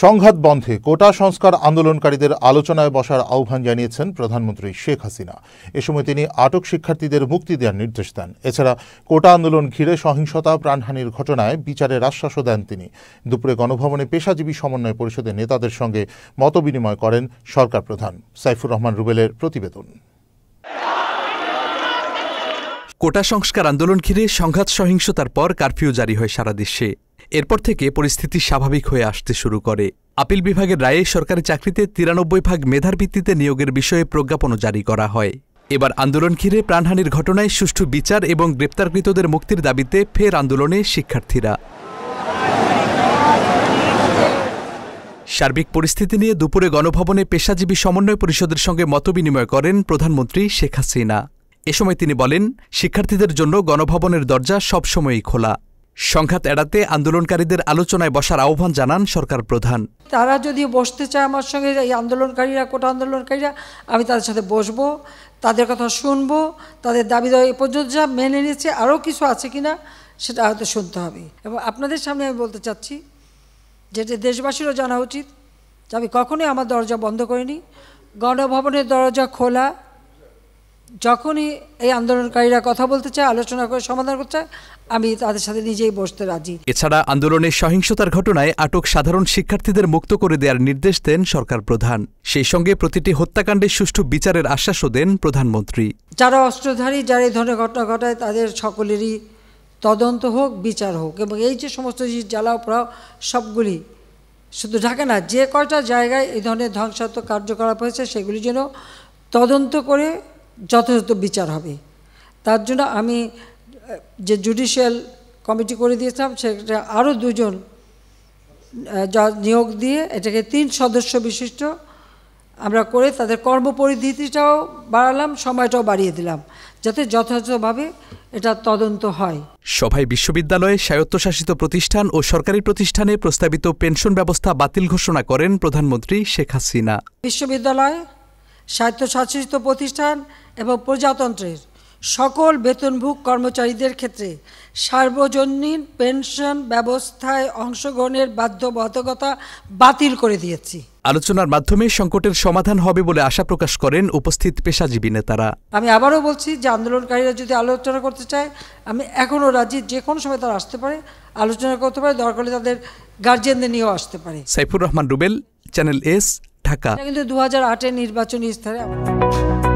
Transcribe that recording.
সংঘাত বন্ধে কোটা সংস্কার আন্দোলনকারীদের আলোচনায় বসার আহ্বান জানিয়েছেন প্রধানমন্ত্রী শেখ হাসিনা। এ সময় তিনি আটক শিক্ষার্থীদের মুক্তি দেওয়ার নির্দেশ দেন। এছাড়া কোটা আন্দোলন ঘিরে সহিংসতা প্রাণহানির ঘটনায় বিচারের আশ্বাসও দেন তিনি। দুপুরে গণভবনে পেশাজীবী সমন্বয় পরিষদের নেতাদের সঙ্গে মতবিনিময় করেন সরকার প্রধান। সাইফুর রহমান রুবেলের প্রতিবেদন। কোটা সংস্কার আন্দোলন ঘিরে সংঘাত সহিংসতার পর কারফিউ জারি হয় সারা দেশে। এরপর থেকে পরিস্থিতি স্বাভাবিক হয়ে আসতে শুরু করে। আপিল বিভাগের রায়ে সরকারি চাকরিতে 93% মেধার ভিত্তিতে নিয়োগের বিষয়ে প্রজ্ঞাপনও জারি করা হয়। এবার আন্দোলন ঘিরে প্রাণহানির ঘটনায় সুষ্ঠু বিচার এবং গ্রেপ্তারকৃতদের মুক্তির দাবিতে ফের আন্দোলনে শিক্ষার্থীরা। সার্বিক পরিস্থিতি নিয়ে দুপুরে গণভবনে পেশাজীবী সমন্বয় পরিষদের সঙ্গে মতবিনিময় করেন প্রধানমন্ত্রী শেখ হাসিনা। এ সময় তিনি বলেন, শিক্ষার্থীদের জন্য গণভবনের দরজা সবসময়ই খোলা। সংঘাত এড়াতে আন্দোলনকারীদের আলোচনায় বসার আহ্বান জানান সরকার প্রধান। তারা যদি বসতে চায় আমার সঙ্গে, এই আন্দোলনকারীরা, কোটা আন্দোলনকারীরা, আমি তাদের সাথে বসবো, তাদের কথা শুনবো, তাদের দাবি দেওয়া এ পর্যন্ত যা মেনে নিয়েছে আরও কিছু আছে কিনা সেটা হয়তো শুনতে হবে। এবং আপনাদের সামনে আমি বলতে চাচ্ছি, যেটা দেশবাসীরও জানা উচিত, যে আমি কখনোই আমার দরজা বন্ধ করিনি। গণভবনের দরজা খোলা। যখনই এই আন্দোলনকারীরা কথা বলতে চায়, আলোচনা করে সমাধান করতে চায়, আমি তাদের সাথে নিজেই বসতে রাজি। এছাড়া আন্দোলনের সহিংসতার ঘটনায় আটক সাধারণ শিক্ষার্থীদের মুক্ত করে দেওয়ার নির্দেশ দেন সরকার প্রধান। সেই সঙ্গে প্রতিটি হত্যাকাণ্ডের সুষ্ঠু বিচারের আশ্বাসও দেন প্রধানমন্ত্রী। যারা অস্ত্রধারী, যারা এই ধরনের ঘটনা ঘটায়, তাদের সকলেরই তদন্ত হোক, বিচার হোক। এবং এই যে সমস্ত জ্বালাও পোড়াও সবগুলি, শুধু ঢাকা না, যে কয়টা জায়গায় এই ধরনের ধ্বংসাত্মক কার্যকলাপ হয়েছে সেগুলি যেন তদন্ত করে যথাযথ বিচার হবে। তার জন্য আমি যে জুডিশিয়াল কমিটি করে দিয়েছিলাম, সেটা আরও 2 জন নিয়োগ দিয়ে এটাকে 3 সদস্য বিশিষ্ট আমরা করে তাদের কর্মপরিধিটাও বাড়ালাম, সময়টাও বাড়িয়ে দিলাম, যাতে যথাযথভাবে এটা তদন্ত হয়। সভায় বিশ্ববিদ্যালয়ে, স্বায়ত্তশাসিত প্রতিষ্ঠান ও সরকারি প্রতিষ্ঠানে প্রস্তাবিত পেনশন ব্যবস্থা বাতিল ঘোষণা করেন প্রধানমন্ত্রী শেখ হাসিনা। বিশ্ববিদ্যালয়, স্বায়ত্তশাসিত প্রতিষ্ঠান এবং প্রজাতন্ত্রের সকল বেতনভোগ কর্মচারীদের ক্ষেত্রে সার্বজনীন পেনশন ব্যবস্থায় অংশগ্রহণের বাধ্যবাধকতা বাতিল করে দিয়েছি। আলোচনার মাধ্যমে সংকটের সমাধান হবে বলে আশা প্রকাশ করেন উপস্থিত পেশাজীবী নেতারা। আমি আবারও বলছি যে আন্দোলনকারীরা যদি আলোচনা করতে চায়, আমি এখনও রাজি। যে কোনো সময় তারা আসতে পারে, আলোচনা করতে পারে, দরকার হলে তাদের গার্জিয়ানদের নিয়েও আসতে পারে। Saifur Rahman Rubel, channel S, Dhaka. কিন্তু 2008-এর নির্বাচনী স্তরে